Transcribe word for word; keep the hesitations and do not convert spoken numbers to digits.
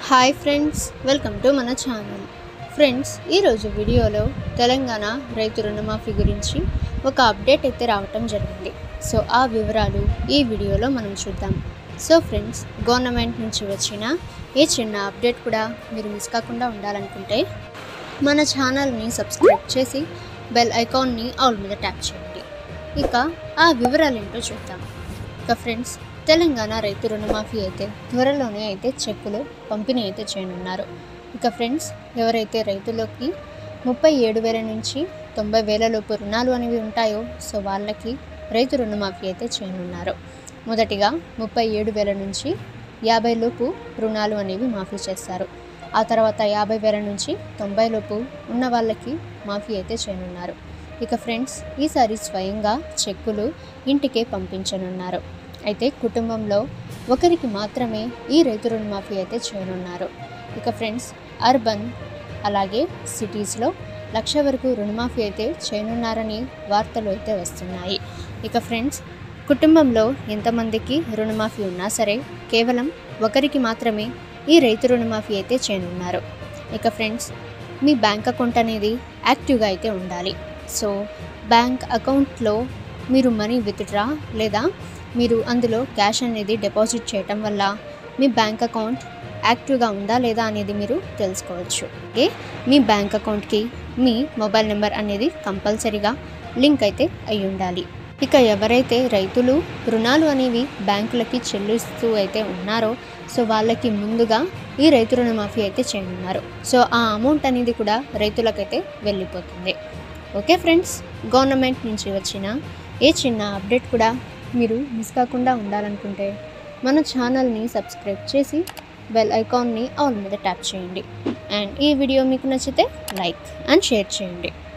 Hi friends, welcome to మన channel. Friends, ఈరోజు వీడియోలో తెలంగాణ రైతు రుణమాఫీ గురించి ఒక అప్డేట్ అయితే రావటం జరిగింది. సో ఆ వివరాలు ఈ వీడియోలో మనం చూద్దాం. సో ఫ్రెండ్స్, గవర్నమెంట్ నుంచి వచ్చిన ఏ చిన్న అప్డేట్ కూడా మీరు మిస్ కాకుండా ఉండాలనుకుంటే మన ఛానల్ని సబ్స్క్రైబ్ చేసి బెల్ ఐకాన్ని ఆల్ మీద ట్యాప్ చేయండి. ఇక ఆ వివరాలు ఏంటో చూద్దాం. ఇక ఫ్రెండ్స్, తెలంగాణ రైతు రుణమాఫీ అయితే త్వరలోనే అయితే చెక్కులు పంపిణీ అయితే చేయనున్నారు. ఇక ఫ్రెండ్స్, ఎవరైతే రైతులకి ముప్పై ఏడు వేల నుంచి తొంభై వేల లోపు రుణాలు అనేవి ఉంటాయో సో వాళ్ళకి రైతు రుణమాఫీ అయితే చేయనున్నారు. మొదటిగా ముప్పై ఏడు వేల నుంచి యాభై లోపు రుణాలు అనేవి మాఫీ చేస్తారు. ఆ తర్వాత యాభై వేల నుంచి తొంభై లోపు ఉన్న వాళ్ళకి మాఫీ అయితే చేయనున్నారు. ఇక ఫ్రెండ్స్, ఈసారి స్వయంగా చెక్కులు ఇంటికే పంపించనున్నారు. అయితే కుటుంబంలో ఒకరికి మాత్రమే ఈ రైతు రుణమాఫీ అయితే చేయనున్నారు. ఇక ఫ్రెండ్స్, అర్బన్ అలాగే సిటీస్లో లక్ష వరకు రుణమాఫీ అయితే చేయనున్నారని వార్తలు అయితే వస్తున్నాయి. ఇక ఫ్రెండ్స్, కుటుంబంలో ఎంతమందికి రుణమాఫీ ఉన్నా సరే కేవలం ఒకరికి మాత్రమే ఈ రైతు రుణమాఫీ అయితే చేయనున్నారు. ఇక ఫ్రెండ్స్, మీ బ్యాంక్ అకౌంట్ అనేది యాక్టివ్గా అయితే ఉండాలి. సో బ్యాంక్ అకౌంట్లో మీరు మనీ విత్డ్రా లేదా మీరు అందులో క్యాష్ అనేది డిపాజిట్ చేయటం వల్ల మీ బ్యాంక్ అకౌంట్ యాక్టివ్గా ఉందా లేదా అనేది మీరు తెలుసుకోవచ్చు. అలాగే మీ బ్యాంక్ అకౌంట్కి మీ మొబైల్ నెంబర్ అనేది కంపల్సరీగా లింక్ అయితే అయి ఉండాలి. ఇక ఎవరైతే రైతులు రుణాలు అనేవి బ్యాంకులకి చెల్లిస్తూ అయితే ఉన్నారో సో వాళ్ళకి ముందుగా ఈ రైతు రుణమాఫీ అయితే చేయనున్నారు. సో ఆ అమౌంట్ అనేది కూడా రైతులకైతే వెళ్ళిపోతుంది. ఓకే ఫ్రెండ్స్, గవర్నమెంట్ నుంచి వచ్చిన ఏ చిన్న అప్డేట్ కూడా మీరు మిస్ కాకుండా ఉండాలనుకుంటే మన ఛానల్ని సబ్స్క్రైబ్ చేసి బెల్ ఐకాన్ని ఆల్ మీద ట్యాప్ చేయండి. అండ్ ఈ వీడియో మీకు నచ్చితే లైక్ అండ్ షేర్ చేయండి.